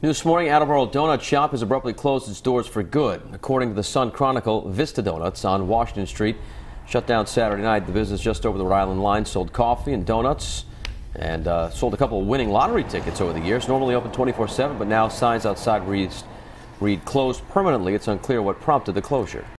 This morning, Attleboro Donut Shop has abruptly closed its doors for good. According to the Sun Chronicle, Vista Donuts on Washington Street shut down Saturday night. The business just over the Rhode Island line sold coffee and donuts and sold a couple of winning lottery tickets over the years. Normally open 24/7, but now signs outside read closed permanently. It's unclear what prompted the closure.